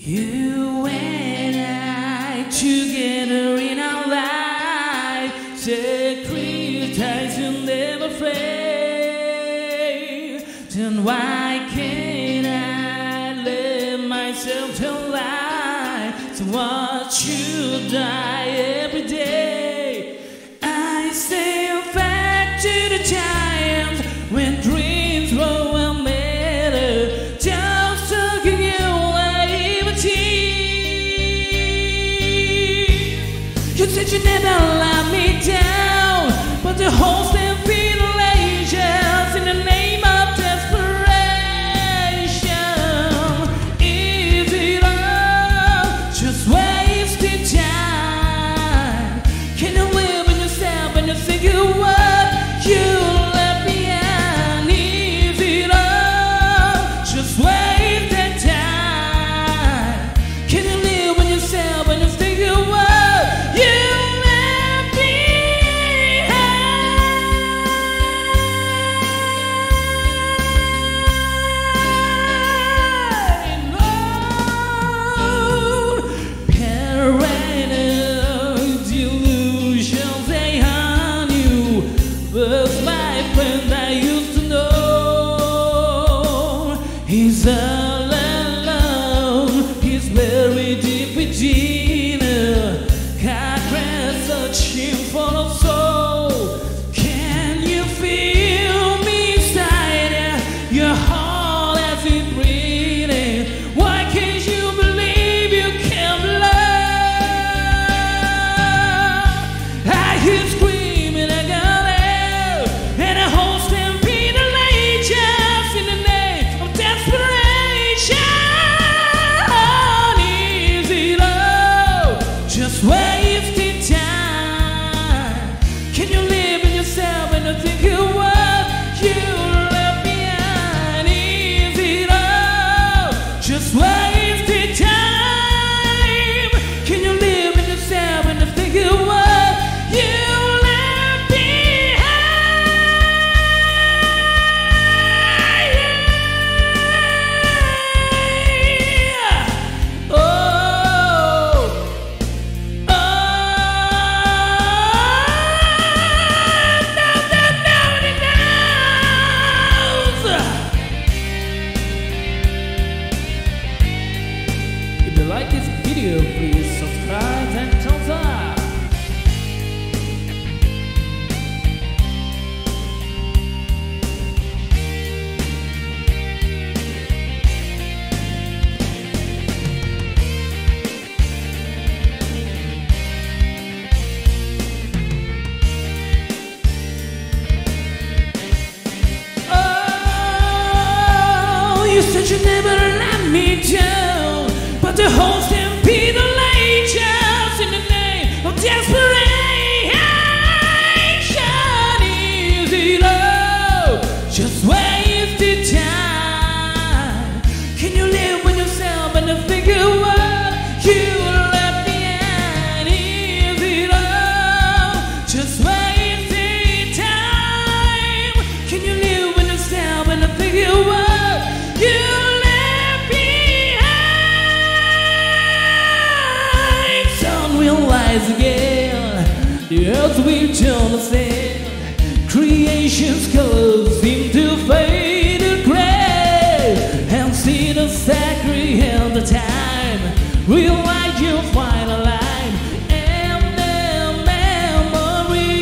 You and I together in our life, sacrifice and never fail. Then why can't I let myself to lie? So watch you die every day. I say back to the times when dreams were well matter. Just looking you like a tea. You said you never let me down, but the whole thing feels in the name of desperation. Is it all just wasting time? Can you live in yourself and you think you what you left behind? Is it all just wasting time? Can you live in yourself and you think you what you left behind? Lord, paranoid delusions they haunt you. Was my friend I used to know. He's all alone. He's very deep within. God grants searching for a soul. Can you feel me inside? Your heart as it breathing. Why can't you believe you can love? I hear screaming, I got out, and a whole stampede of just in the name of desperation. Is it all just wasting time? Can you live in yourself and not think you what you left behind? Is it all just wasting time? Can you live in yourself and not think you what you left behind? Oh, if you like this video, please subscribe and thumbs up. Oh, you said you never let me down, but the whole stampede of just in the name of desperation. Is it all just wasted time? Can you live with yourself and not think of what you left behind? Is it all just wasted time? Can you live with yourself and not think of what you left behind? Sun will rise again, the earth will turn the sand. Creation's colors seem to fade to gray, and see the sacred and the time will light your final line and the memory.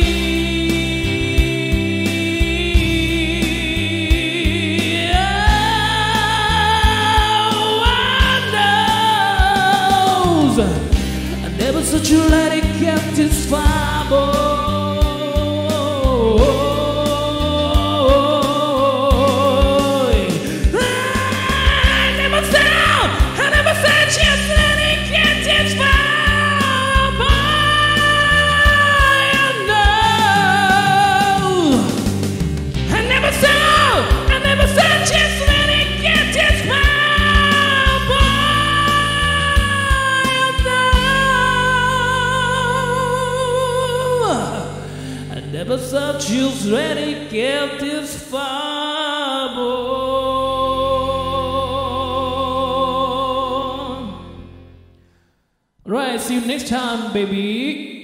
Oh, I never such a lady kept this far, boy. I never said just let it get this far, boy. No, I never said just let it get this far, boy. No, I never said just let it get this far, boy. Alright, see you next time, baby.